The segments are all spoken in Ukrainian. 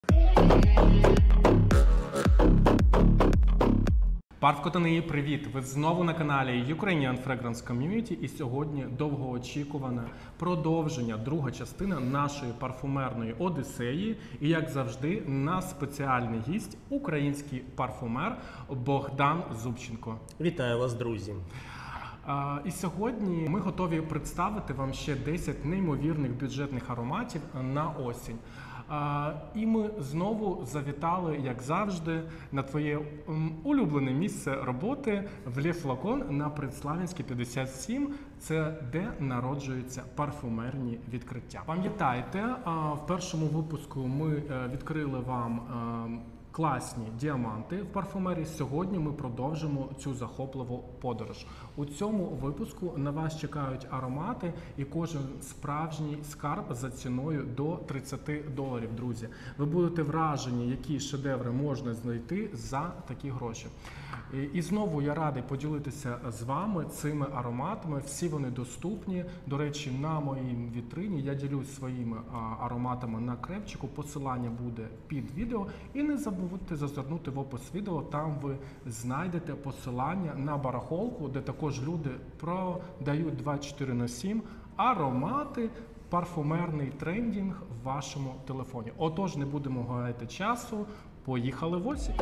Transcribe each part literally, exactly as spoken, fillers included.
Парфкотани, привіт! Ви знову на каналі Ukrainian Fragrance Community, і сьогодні довгоочікуване продовження, друга частина нашої парфумерної одіссеї. І як завжди, наш спеціальний гість – український парфумер Богдан Зубченко. Вітаю вас, друзі! І сьогодні ми готові представити вам ще десять неймовірних бюджетних ароматів на осінь. І ми знову завітали, як завжди, на твоє улюблене місце роботи в Le Flacon на Предслав'янській п'ятдесят сім. Це де народжуються парфумерні відкриття. Пам'ятайте, в першому випуску ми відкрили вам класні діаманти в парфумерії. Сьогодні ми продовжимо цю захопливу подорож. У цьому випуску на вас чекають аромати і кожен справжній скарб за ціною до тридцяти доларів, друзі. Ви будете вражені, які шедеври можна знайти за такі гроші. І знову я радий поділитися з вами цими ароматами. Всі вони доступні. До речі, на моїй вітрині я ділюсь своїми ароматами на крепчику. Посилання буде під відео. І не забудьте зазирнути в опис відео. Там ви знайдете посилання на барахолку, де також люди продають двадцять чотири на сім аромати, парфумерний трендінг в вашому телефоні. Отож, не будемо гаяти часу. Поїхали в осінь.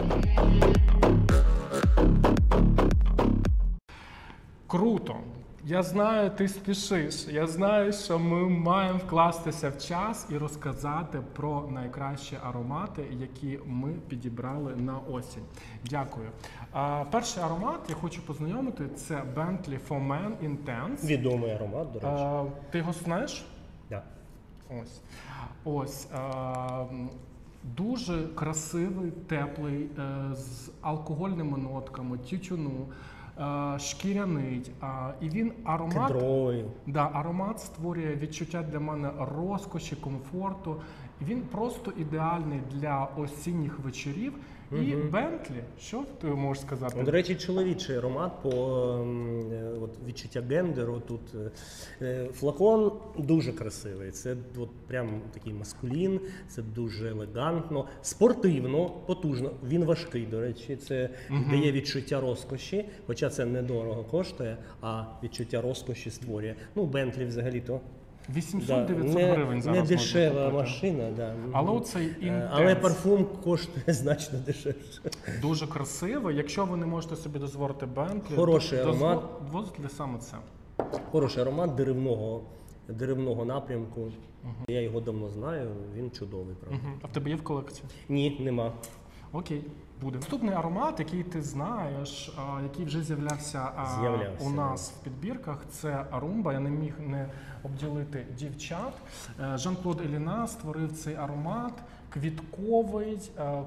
Круто! Я знаю, ти спішиш. Я знаю, що ми маємо вкластися в час і розказати про найкращі аромати, які ми підібрали на осінь. Дякую. А, перший аромат я хочу познайомити – це Bentley For Men Intense. Відомий аромат, до речі. А, ти його знаєш? Так. Ось. Ось. А, дуже красивий, теплий, з алкогольними нотками, тютюну. Шкіряний, і він аромат, кедровий. Да, аромат створює відчуття для мене розкоші, комфорту. Він просто ідеальний для осінніх вечорів. Угу. І Bentley, що ти можеш сказати? До речі, чоловічий аромат по от, відчуття гендеру. Тут флакон дуже красивий. Це от, прям такий маскулін, це дуже елегантно, спортивно, потужно. Він важкий, до речі, це угу. дає відчуття розкоші, хоча це недорого коштує, а відчуття розкоші створює. Ну, Bentley взагалі-то вісімсот-дев'ятсот да, гривень зараз. Не дешева машина, да. Але оцей інтенс. Але парфум коштує значно дешевше. Дуже красиво. Якщо ви не можете собі дозволити Bentley, хороший то аромат. дозвольте саме це. Хороший аромат деревного, деревного напрямку. Угу. Я його давно знаю, він чудовий, правда. Угу. А в тебе є в колекції? Ні, нема. Окей, буде. Наступний аромат, який ти знаєш, який вже з'являвся у нас в підбірках, це Rumba. Я не міг не обділити дівчат. Жан-Клод Еліна створив цей аромат. Квітковий,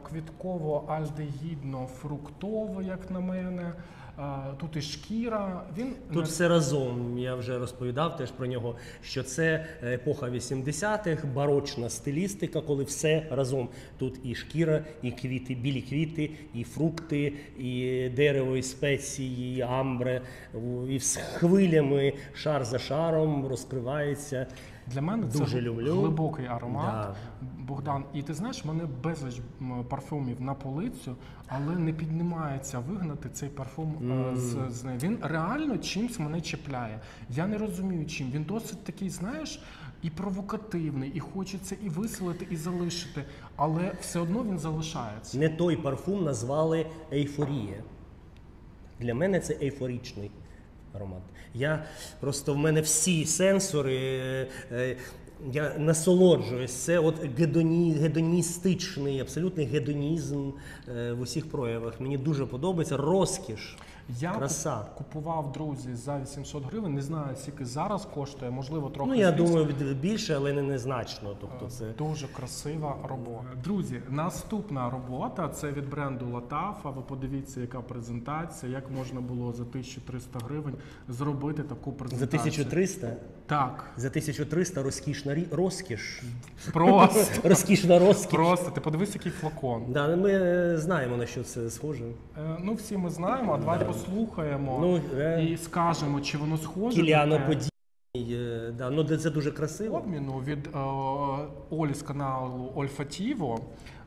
квітково-альдегідно-фруктовий, як на мене. Тут і шкіра. Він Тут не... все разом, я вже розповідав теж про нього, що це епоха вісімдесятих, барочна стилістика, коли все разом. Тут і шкіра, і квіти, білі квіти, і фрукти, і дерево, і спеції, і амбре, і з хвилями, шар за шаром розкривається. Для мене дуже це люблю. Глибокий аромат, да. Богдан. І ти знаєш, в мене безліч парфумів на полицю, але не піднімається вигнати цей парфум mm. з, з неї. Він реально чимсь мене чіпляє. Я не розумію чим. Він досить такий, знаєш, і провокативний, і хочеться і виселити, і залишити, але все одно він залишається. Не той парфум назвали ейфорія. Для мене це ейфорічний аромат. Я просто в мене всі сенсори, е, я насолоджуюсь. Це от гедоні, гедоністичний, абсолютний гедонізм е, в усіх проявах. Мені дуже подобається розкіш. Я краса. Купував, друзі, за вісімсот гривень, не знаю, скільки зараз коштує, можливо, трохи Ну, я збільшено. думаю, більше, але не незначно. Тобто це... Дуже красива робота. Друзі, наступна робота, це від бренду Латафа. Ви подивіться, яка презентація, як можна було за тисячу триста гривень зробити таку презентацію. За тисячу триста? Так. За тисячу триста розкішна рі... розкіш. Просто. Розкішна розкіш. Просто, ти подивись, який флакон. Да, ми знаємо, на що це схоже. Е, ну, всі ми знаємо, а давай да. послухаємо ну, е... і скажемо, чи воно схоже. Кіліано подібний. Да, ну, це дуже красиво. Обміну від е, Олі з каналу Ольфатіво.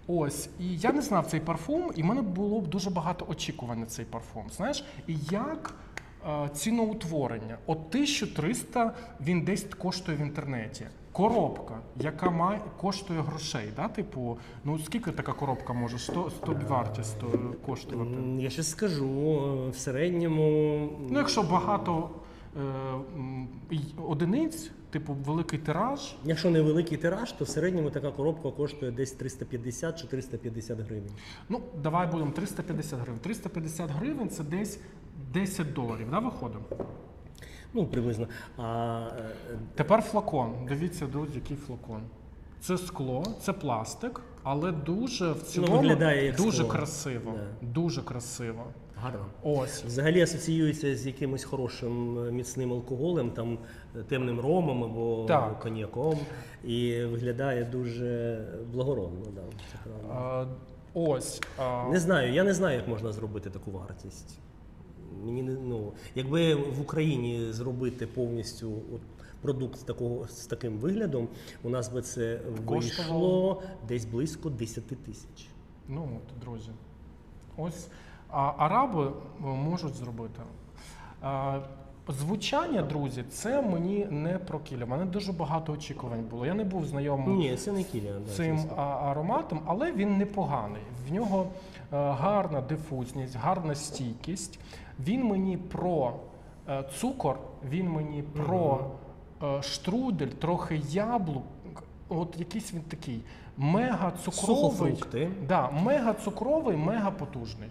Ось, і я не знав цей парфум, і в мене було б дуже багато очікувань на цей парфум. Знаєш, і як е, ціноутворення? От тисяча триста він десь коштує в інтернеті. Коробка, яка має, коштує грошей, да? Типу, ну скільки така коробка може сто, сто вартість коштувати? М, Я щось скажу, в середньому... Ну, якщо багато е, м, й- одиниць, типу великий тираж, Якщо невеликий тираж, то в середньому така коробка коштує десь триста п'ятдесят - чотириста п'ятдесят гривень. ну давай будемо триста п'ятдесят гривень. триста п'ятдесят гривень це десь десять доларів, да, виходить? Ну, приблизно. А е, Тепер флакон. Дивіться, друзі, який флакон. Це скло, це пластик, але дуже в цілому виглядає як дуже скло. красиво. Да. Дуже красиво. гарно. Ось. Взагалі асоціюється з якимось хорошим е, міцним алкоголем, там е, темним ромом або Так. коньяком, і виглядає дуже благородно. Да, це правда. А, ось. А, Не знаю, я не знаю, як можна зробити таку вартість. Мені не ну, якби в Україні зробити повністю от, продукт з такого з таким виглядом, у нас би це Коштувало. вийшло десь близько десять тисяч. Ну, от, друзі. Ось. А араби е, можуть зробити. А, звучання, друзі, це мені не про Кіля. У мене дуже багато очікувань було. Я не був знайомий Ні, це не Кіліан. да, цим звісно. а, ароматом, але він непоганий. В нього е, гарна дифузність, гарна стійкість. Він мені про е, цукор, він мені про е, штрудель, трохи яблук. От якийсь він такий мега цукровий. Сухофрукти. Да, мега цукровий, мега потужний.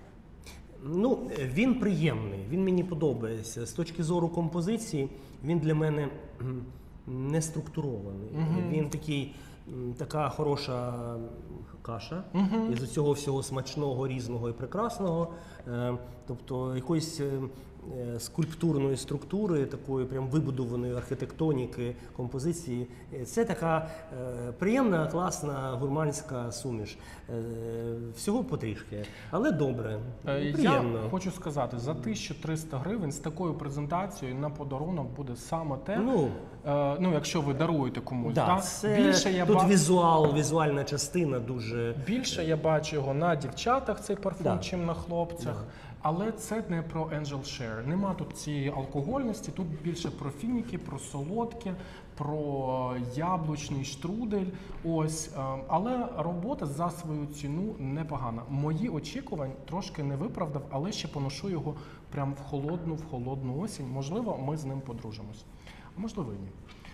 Ну, він приємний, він мені подобається. З точки зору композиції, він для мене м, не структурований. Він такий, м, така хороша каша із цього всього смачного, різного і прекрасного. Е, Тобто якоїсь е, е, скульптурної структури, такої прям вибудованої архітектоніки, композиції. Е, Це така е, приємна, класна гурманська суміш. Е, Всього потрішки, але добре, Е, приємно. Я хочу сказати, за тисячу триста гривень з такою презентацією на подарунок буде саме те, Ну, е, ну якщо ви даруєте комусь. да, да? це, Більше я тут ба- візуал, візуальна частина дуже... Більше я бачу його на дівчатах, цей парфум, Да. чим на хлопцях. Да. Але це не про Angel Share. Нема тут цієї алкогольності, тут більше про фініки, про солодке, про яблучний штрудель. Ось. е, Але робота за свою ціну непогана. Мої очікувань трошки не виправдав, але ще поношу його прямо в холодну, в холодну осінь. Можливо, ми з ним подружимось. А можливо, і ні.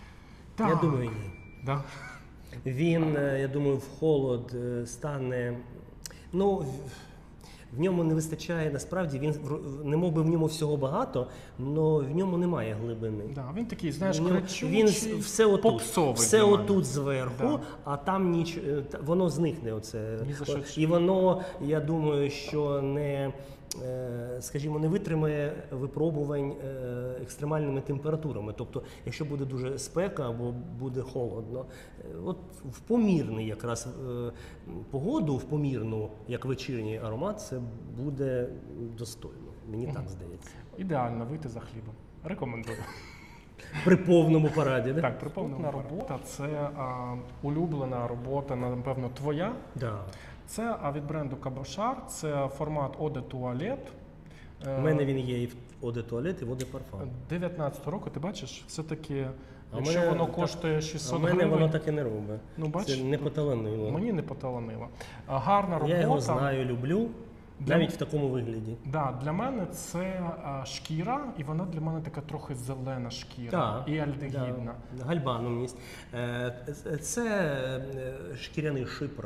Я Так. думаю, ні. Да. Він, е, я думаю, в холод е, стане. Ну, в- в ньому не вистачає, насправді, він в- не мов би в ньому всього багато, але в ньому немає глибини. Да, він такий, знаєш, Ну, кричучий, він с- все отут, попсовий все для мене. отут зверху, Да. а там ніч, е, та- воно зникне. Оце. Ні за що. І воно, я думаю, що не, е, скажімо, не витримає випробувань е, екстремальними температурами. Тобто, якщо буде дуже спека або буде холодно, е, от в помірний якраз е, погоду, в помірну, як вечірній аромат, це буде достойно. Мені так здається. Ідеально вийти за хлібом. Рекомендую. При повному параді, да? Так, приповнена робота це а, улюблена робота, напевно, твоя. Да. Це а, від бренду Кабошар, це формат Eau de Toilette. Е, У мене він є і в Оде туалет, і в Оде парфам. дев'ятнадцятого року, ти бачиш, все-таки, А якщо мене воно так- коштує А шістсот в мене гривень, воно так і не робить. ну, бачиш, Це не тут поталанило. мені не поталанило. А, гарна робота. Я його знаю, люблю, Для навіть м- в такому вигляді. Да, для мене це а, шкіра, і вона для мене така трохи зелена шкіра Так, і альдегідна. Да, гальбанумність. Е, Це е, шкіряний шипр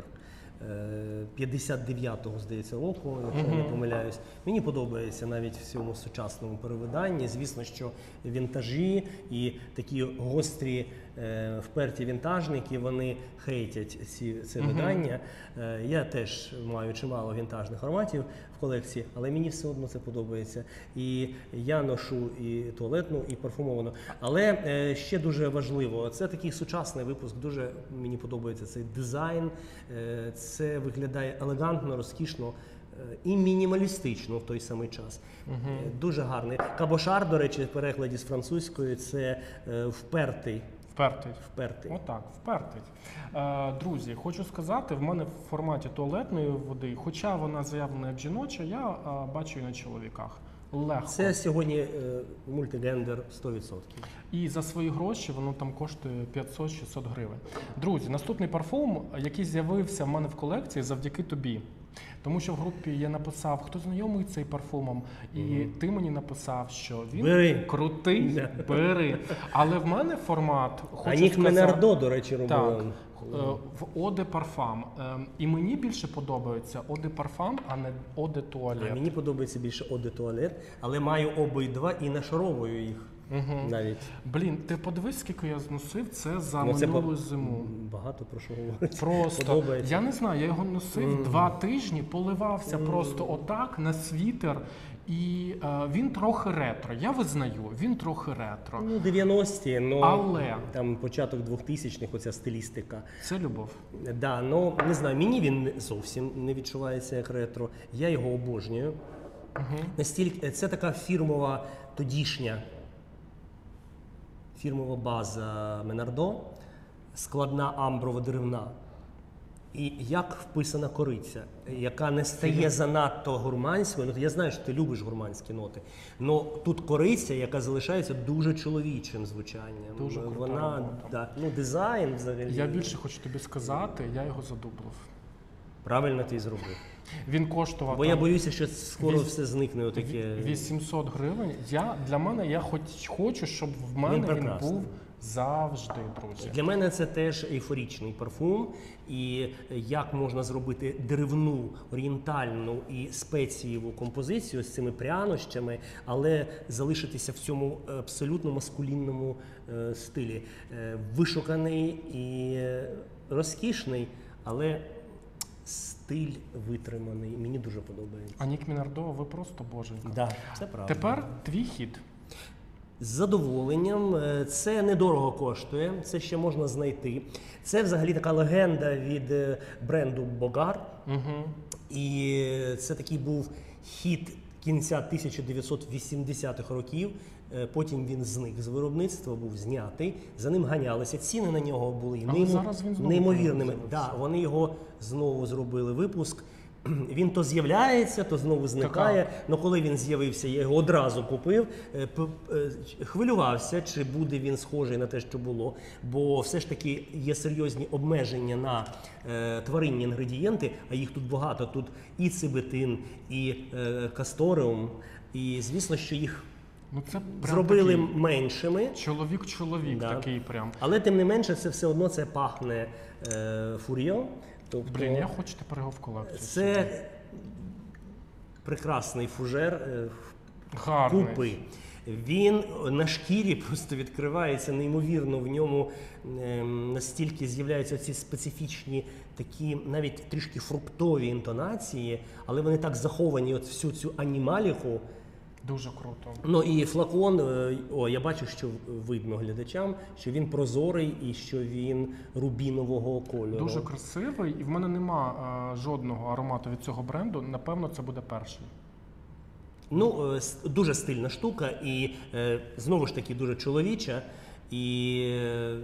е, п'ятдесят дев'ятого, здається, року, якщо я не помиляюсь. Мені подобається навіть в цьому сучасному перевиданні. Звісно, що вінтажі і такі гострі, е, вперті вінтажники, вони хейтять ці, це видання. Е, Я теж маю чимало вінтажних ароматів в колекції, але мені все одно це подобається. І я ношу і туалетну, і парфумовану. Але е, ще дуже важливо, це такий сучасний випуск, дуже мені подобається цей дизайн. Е, Це виглядає елегантно, розкішно е, і мінімалістично в той самий час. Е, Дуже гарний. Кабошар, до речі, в перекладі з французької це е, впертий. Впертий. Впертий. Отак, впертий. Е, друзі, хочу сказати, в мене в форматі туалетної води, хоча вона заявлена як жіноча, я е, бачу її на чоловіках. Легко. Це сьогодні е, мультигендер сто відсотків. І за свої гроші воно там коштує п'ятсот-шістсот гривень. Друзі, наступний парфум, який з'явився в мене в колекції завдяки тобі. Тому що в групі я написав, хто знайомий цей парфумом, і mm-hmm. ти мені написав, що він бери. крутий, yeah. бери. Але в мене формат, хочу а Нік сказати... Менардо, до речі, робив. Так, в Eau de Parfum. І мені більше подобається Eau de Parfum, а не Eau de Toilette. А мені подобається більше Eau de Toilette, але маю обидва і нашаровую їх. Угу. Навіть. Блін, ти подивись, скільки я зносив це за ну, це минулу по... зиму. Багато про що говорити. Просто, подобається. Я не знаю, я його носив mm. два тижні, поливався mm. просто отак на світер. І е, він трохи ретро, я визнаю, він трохи ретро. Ну, дев'яності, ну, але там початок двохтисячних, оця стилістика. Це любов. Да, ну, не знаю, мені він зовсім не відчувається як ретро. Я його обожнюю. Угу. Настільки, це така фірмова тодішня фірмова база Менардо, складна амброва деревна. І як вписана кориця, яка не стає занадто гурманською. Ну, я знаю, що ти любиш гурманські ноти. Але тут кориця, яка залишається дуже чоловічим звучанням. Дуже крута Вона, робота. Да, ну, дизайн взагалі. Я більше хочу тобі сказати, я його задублив. Правильно ти зробив. Він коштував... Бо там, я боюся, що скоро віс... все зникне. Отаке... вісімсот гривень. Я, для мене, я хоч хочу, щоб в мене він, він був завжди, друзі. Для мене це теж ейфорічний парфум. І як можна зробити деревну, орієнтальну і спецієву композицію з цими прянощами, але залишитися в цьому абсолютно маскулінному е, стилі. Е, вишуканий і розкішний, але стиль витриманий. Мені дуже подобається. А Нік Менардо, ви просто боженька. Да, це правда. Тепер твій хід. З задоволенням. Це недорого коштує, це ще можна знайти. Це взагалі така легенда від бренду Bogart. Угу. І це такий був хіт кінця тисяча дев'ятсот вісімдесятих років. Потім він зник з виробництва, був знятий. За ним ганялися. Ціни на нього були неймо... неймовірними. Да, вони його знову зробили випуск. Він то з'являється, то знову зникає. Але коли він з'явився, я його одразу купив. Хвилювався, чи буде він схожий на те, що було. Бо все ж таки є серйозні обмеження на е, тваринні інгредієнти, а їх тут багато. Тут і цибетин, і е, касториум. І звісно, що їх ну, це зробили меншими. Чоловік-чоловік да. такий прям. Але тим не менше, це все одно це пахне е, фур'йо. Тобто, блін, я хочу тепер його в колекцію. Це прекрасний фужер Гарний. купи. Він на шкірі просто відкривається неймовірно, в ньому е, настільки з'являються ці специфічні, такі навіть трішки фруктові інтонації, але вони так заховані от всю цю анімаліку. Дуже круто. Ну і флакон, о, я бачу, що видно глядачам, що він прозорий і що він рубінового кольору. Дуже красивий, і в мене нема е, жодного аромату від цього бренду, напевно, це буде перший. Ну, е, дуже стильна штука і е, знову ж таки дуже чоловіча, і е,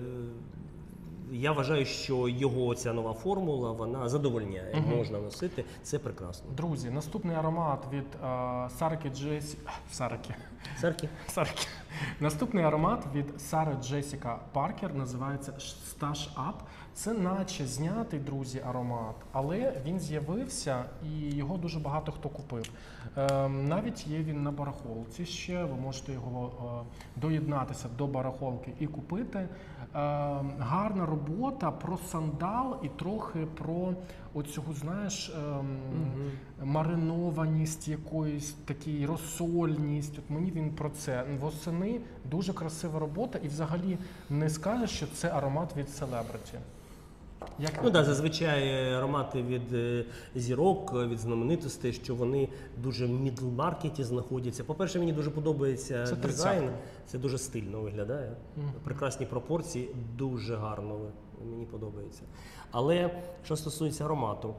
я вважаю, що його ця нова формула, вона задовольняє, угу. можна носити, це прекрасно. Друзі, наступний аромат від uh, Сараки Джесі... Сараки. Сарки? Сараки. Наступний аромат від Сари Джесіка Паркер називається Stash Up. Це наче знятий, друзі, аромат, але він з'явився і його дуже багато хто купив. Е, навіть є він на барахолці ще, ви можете його е, доєднатися до барахолки і купити. Е, гарна робота про сандал і трохи про оцю, знаєш, е, угу. маринованість якоїсь, такий розсольність. От мені він про це. Восени дуже красива робота і взагалі не скажеш, що це аромат від селебриті. Як ну так, да, зазвичай аромати від е, зірок, від знаменитостей, що вони дуже в мідл-маркеті знаходяться. По-перше, мені дуже подобається це дизайн, це дуже стильно виглядає. Mm-hmm. Прекрасні пропорції, дуже гарно мені подобається. Але що стосується аромату,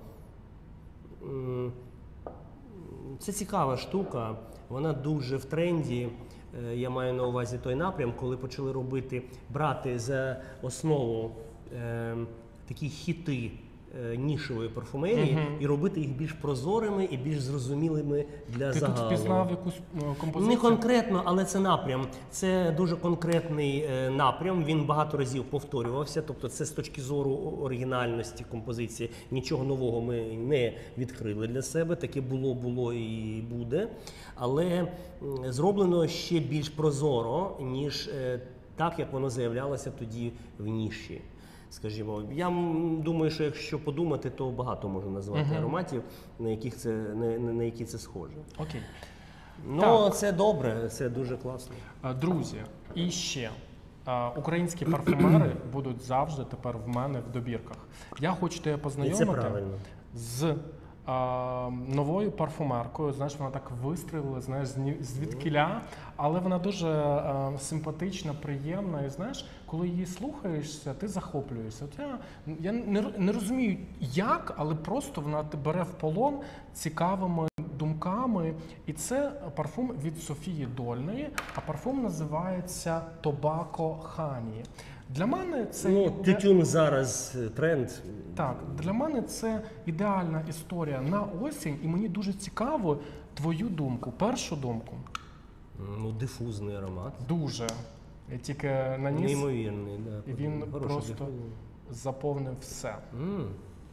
це цікава штука, вона дуже в тренді. е, я маю на увазі той напрям, коли почали робити, брати за основу е, такі хіти е, нішової парфумерії Мгм. і робити їх більш прозорими і більш зрозумілими для Ти загалу. тут впізнав якусь е, композицію? Не конкретно, але це напрям. Це дуже конкретний е, напрям. Він багато разів повторювався. Тобто, це з точки зору оригінальності композиції. Нічого нового ми не відкрили для себе. Таке було, було і буде. Але м, зроблено ще більш прозоро, ніж е, так, як воно заявлялося тоді в ніші. Скажімо, я м, думаю, що якщо подумати, то багато можна назвати Мгм. ароматів, на яких це на, на на які це схоже. Окей. Ну, Так. це добре, це дуже класно. Е, Друзі, і ще е, українські парфумери будуть завжди тепер в мене в добірках. Я хочу тебе І це познайомити правильно. з е, новою парфумеркою. Знаєш, вона так вистрілила, знаєш, зні- звідкіля, але вона дуже е, симпатична, приємна. І знаєш, коли її слухаєшся, ти захоплюєшся. От я я не, р- не розумію, як, але просто вона тебе бере в полон цікавими думками. І це парфум від Софії Дольної, а парфум називається Tobacco Honey. Для мене це Ну, іде- тютюн зараз е, тренд. так, для мене це ідеальна історія на осінь, і мені дуже цікаво твою думку, першу думку. Ну, дифузний аромат. Дуже. Я тільки наніс Неймовірний, да. і він Хороший просто дифуз. заповнив все. М.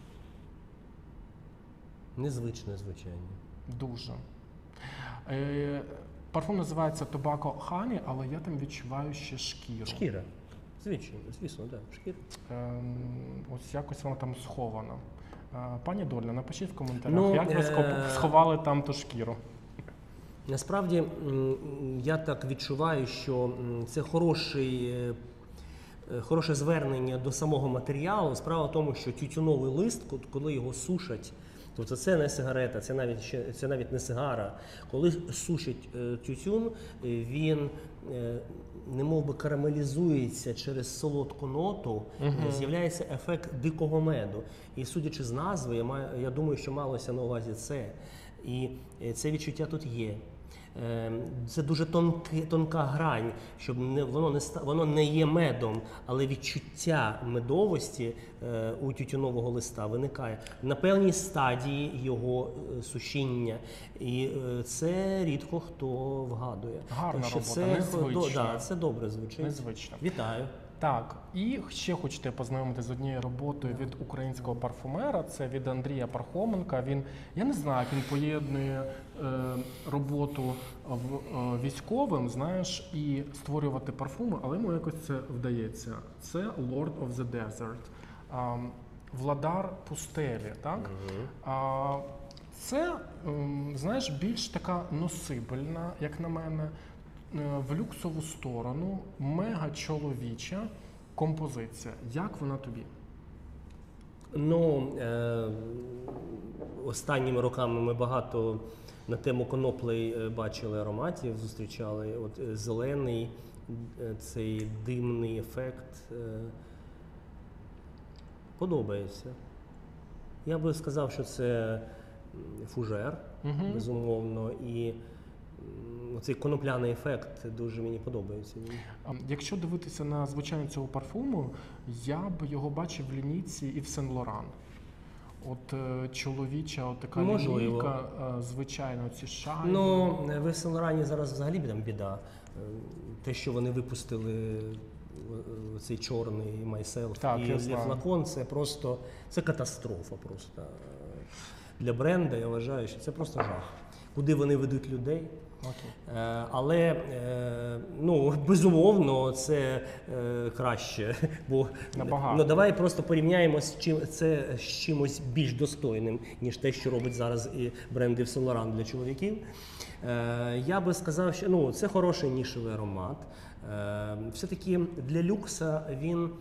Незвичне звучання. Дуже. Е, парфум називається Tobacco Honey, але я там відчуваю ще шкіру. Шкіра. Звичайно, звісно, так. Да. Шкіра. Ем, ось якось вона там схована. Е, Пані Дольна, напишіть в коментарях, Ну, як ви е, схоп- сховали там ту шкіру. Насправді, м, я так відчуваю, що м, це хороший, е, е, хороше звернення до самого матеріалу. Справа в тому, що тютюновий лист, ко- коли його сушать, тобто це не сигарета, це навіть ще це навіть не сигара. Коли сушать е, тютюн, е, він е, немов би карамелізується через солодку ноту, Мгм. з'являється ефект дикого меду. І судячи з назви, я маю, я думаю, що малося на увазі це. І е, це відчуття тут є. Е, Це дуже тонки, тонка грань, щоб не воно не ста- воно не є медом, але відчуття медовості е, у тютюнового листа виникає на певній стадії його е, сушіння, і е, це рідко хто вгадує. Гарна Так що робота, це, незвична. до- да, це добре звучить. Незвично. Вітаю. Так, і ще хочете познайомити з однією роботою від українського парфумера. Це від Андрія Пархоменка. Він, я не знаю, як він поєднує е, роботу в, е, військовим, знаєш, і створювати парфуми, але йому якось це вдається. Це Lord of the Desert, а, Владар пустелі, так? А, це, ем, знаєш, більш така носибельна, як на мене, е, в люксову сторону, мега чоловіча композиція. Як вона тобі? Ну, е, останніми роками ми багато на тему коноплей е, бачили ароматів, зустрічали. От е, зелений, е, цей димний ефект е, подобається. Я би сказав, що це м, фужер, Мгм. безумовно, і м, цей конопляний ефект дуже мені подобається. А, Якщо дивитися на звучання цього парфуму, я б його бачив в лінійці і в Сен-Лоран. От е, чоловіча от така Можливо. лінійка, е, звичайно, ці шайби. Ну, в Сен-Лорані зараз взагалі там біда. Е, Те, що вони випустили е, цей чорний Myself Так, і я Le знаю. Flacon, це просто це катастрофа просто. Для бренда я вважаю, що це просто жах. Куди вони ведуть людей? Окей. Е, Але е, ну, безумовно це е, краще. Бо Набагато. ну, давай просто порівняємо з чим це з чимось більш достойним, ніж те, що робить зараз і бренди Saint Laurent для чоловіків. Е, Я би сказав, що ну, це хороший нішевий аромат. Е, Все-таки для люкса він м,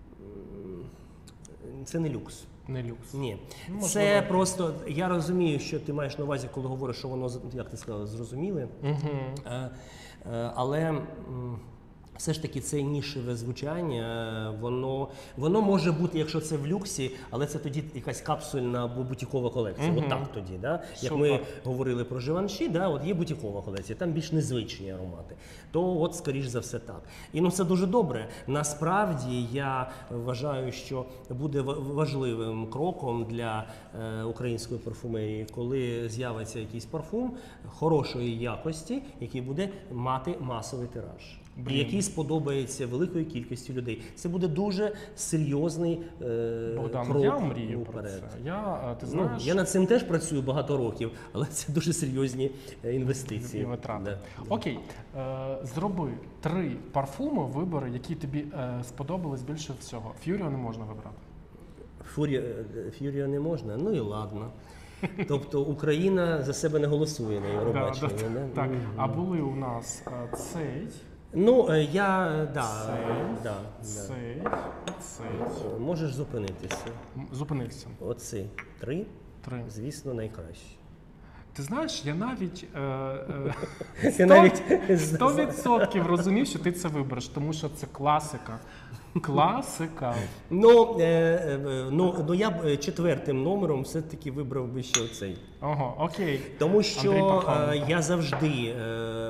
це не люкс. Не люкс. Ні, Ну, це можливо. просто я розумію, що ти маєш на увазі, коли говориш, що воно як ти сказала, зрозуміле. Угу. Е, е, Але м, все ж таки це нішеве звучання, воно, воно може бути, якщо це в люксі, але це тоді якась капсульна або бутікова колекція. Мгм. От так тоді, да? Як Супер. ми говорили про Живанші, да? От є бутікова колекція, там більш незвичні аромати. То от, скоріш за все, так. І ну, це дуже добре. Насправді, я вважаю, що буде ва- важливим кроком для е, української парфумерії, коли з'явиться якийсь парфум хорошої якості, який буде мати масовий тираж. Блін. І який сподобається великої кількості людей. Це буде дуже серйозний е, Богдан, крок я мрію про вперед. це. Я, е, ти Ну, знаєш, я над цим теж працюю багато років, але це дуже серйозні е, і інвестиції. витрати. Да. Окей, е, зроби три парфуми, вибори, які тобі е, сподобались більше всього. Ф'юріо не можна вибрати. Фурія, Ф'юрія не можна, ну і ладно. Тобто Україна за себе не голосує на Євробаченні. Да, да, да? так, Мгм. а були у нас е, цей, Ну, е, я, да, Цей, да, да. цей і цей. Можеш зупинитися. М, Зупинився. Оці три, Три. звісно, найкращі. Ти знаєш, я навіть е, е, Ти сто- навіть сто відсотків розумів, що ти це вибереш, тому що це класика. Класика. Ну, е, е, ну, ну я б е, четвертим номером все-таки вибрав би ще оцей. Ого, окей. Тому Андрій що Пархоменко. е, я завжди е, е,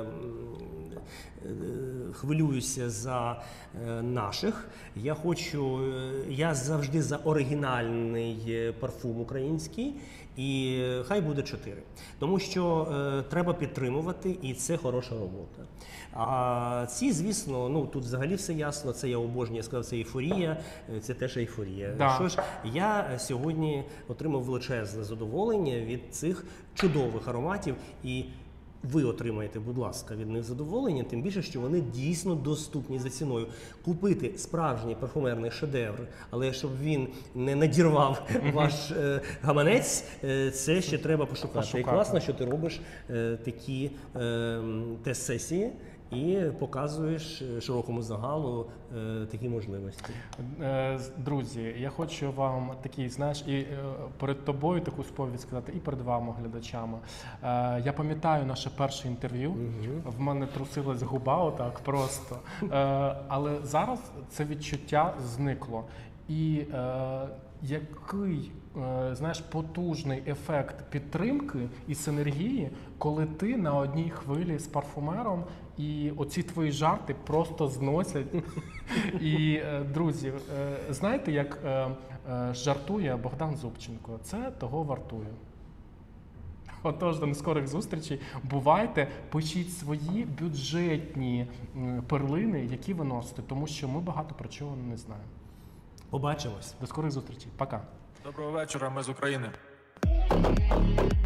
хвилююся за е, наших. Я хочу, е, я завжди за оригінальний е, парфум український, і е, хай буде чотири. Тому що е, треба підтримувати, і це хороша робота. А ці, звісно, ну тут взагалі все ясно. Це я обожнюю, я сказав, це ейфорія, е, це теж ейфорія. Да. Що ж, я сьогодні отримав величезне задоволення від цих чудових ароматів, і ви отримаєте, будь ласка, від них задоволення, тим більше, що вони дійсно доступні за ціною. Купити справжній парфумерний шедевр, але щоб він не надірвав ваш е, гаманець, е, це ще треба пошукати. Пошукати. І класно, що ти робиш е, такі е, тест-сесії і показуєш е, широкому загалу е, такі можливості. Е, з- Друзі, я хочу вам такий, знаєш, і е, перед тобою таку сповідь сказати, і перед вами, глядачами. Е, Я пам'ятаю наше перше інтерв'ю. В мене трусилась губа отак просто. Е, Але зараз це відчуття зникло. І е, який, е, знаєш, потужний ефект підтримки і синергії, коли ти на одній хвилі з парфумером, і оці твої жарти просто зносять. І, е, друзі, е, знаєте, як е, е, жартує Богдан Зубченко? Це того вартує. Отож, до нескорих зустрічей. Бувайте, пишіть свої бюджетні м, перлини, які ви носите, тому що ми багато про чого не знаємо. Побачимось. До скорих зустрічей. Пока. Доброго вечора, ми з України.